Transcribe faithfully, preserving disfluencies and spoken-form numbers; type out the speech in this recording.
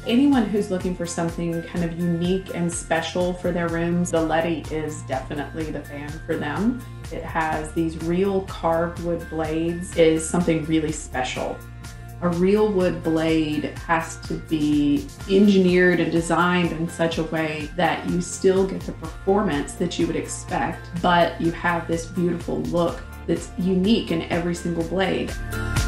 anyone who's looking for something kind of unique and special for their rooms, the Leti is definitely the fan for them. It has these real carved wood blades. It is something really special. A real wood blade has to be engineered and designed in such a way that you still get the performance that you would expect, but you have this beautiful look that's unique in every single blade.